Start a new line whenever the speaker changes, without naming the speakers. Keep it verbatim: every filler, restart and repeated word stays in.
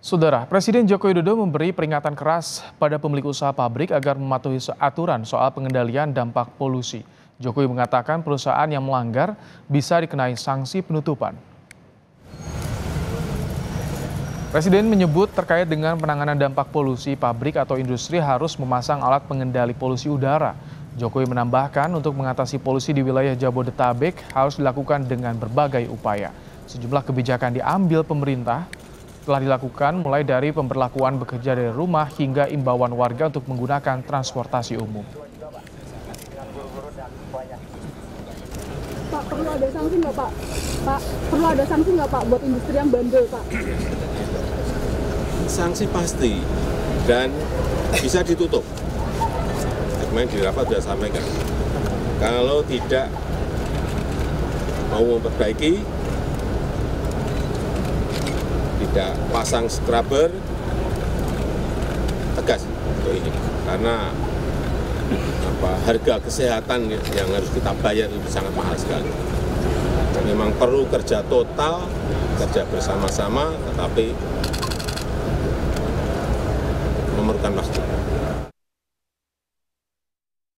Saudara, Presiden Joko Widodo memberi peringatan keras pada pemilik usaha pabrik agar mematuhi aturan soal pengendalian dampak polusi. Jokowi mengatakan perusahaan yang melanggar bisa dikenai sanksi penutupan. Presiden menyebut terkait dengan penanganan dampak polusi, pabrik atau industri harus memasang alat pengendali polusi udara. Jokowi menambahkan untuk mengatasi polusi di wilayah Jabodetabek harus dilakukan dengan berbagai upaya. Sejumlah kebijakan diambil pemerintah telah dilakukan mulai dari pemberlakuan bekerja dari rumah hingga imbauan warga untuk menggunakan transportasi umum.
Pak, perlu ada sanksi nggak Pak? Pak, perlu ada sanksi nggak Pak buat industri yang bandel Pak?
Sanksi pasti dan bisa ditutup. Kemarin di rapat sudah sampaikan. Kalau tidak mau memperbaiki, tidak pasang scrubber, tegas untuk ini. Karena apa, harga kesehatan yang harus kita bayar itu sangat mahal sekali. Dan memang perlu kerja total, kerja bersama-sama, tetapi memerlukan waktu.